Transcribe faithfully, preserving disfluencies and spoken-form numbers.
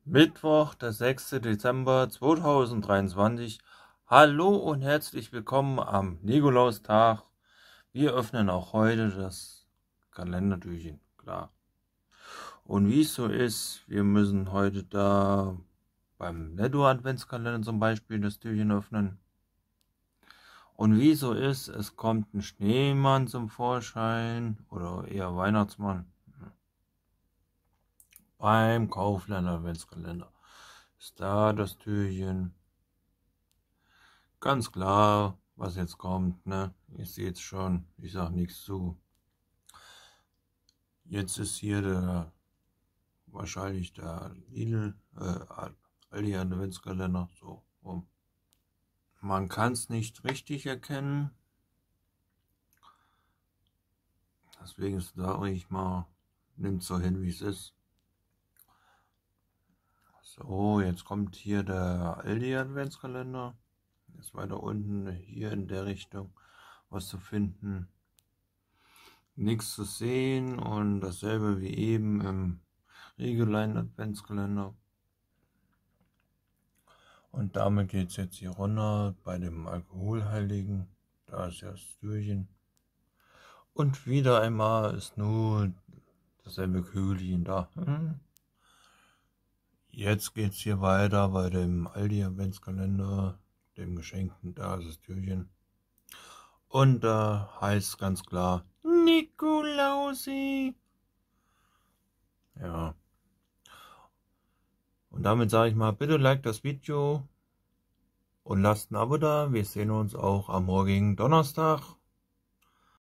Mittwoch, der sechste Dezember zweitausenddreiundzwanzig. Hallo und herzlich willkommen am Nikolaustag. Wir öffnen auch heute das Kalendertürchen, klar. Und wie es so ist, wir müssen heute da beim Netto-Adventskalender zum Beispiel das Türchen öffnen. Und wie es so ist, es kommt ein Schneemann zum Vorschein oder eher Weihnachtsmann. Beim Kaufland Adventskalender ist da das Türchen. Ganz klar, was jetzt kommt, ne? Ihr seht's schon, ich sag nichts zu. Jetzt ist hier der, wahrscheinlich der Lidl, äh, Aldi Adventskalender, so rum. Man kann's nicht richtig erkennen. Deswegen sage ich mal, nimmt so hin, wie es ist. So, jetzt kommt hier der Aldi Adventskalender. Ist weiter unten hier in der Richtung was zu finden. Nichts zu sehen und dasselbe wie eben im Riegelein Adventskalender. Und damit geht es jetzt hier runter bei dem Alkoholheiligen. Da ist ja das Türchen. Und wieder einmal ist nur dasselbe Kügelchen da. Jetzt geht es hier weiter bei dem Aldi Adventskalender, dem geschenkten, da ist das Türchen. Und da äh, heißt ganz klar Nikolausi. Ja. Und damit sage ich mal, bitte like das Video und lasst ein Abo da. Wir sehen uns auch am morgigen Donnerstag.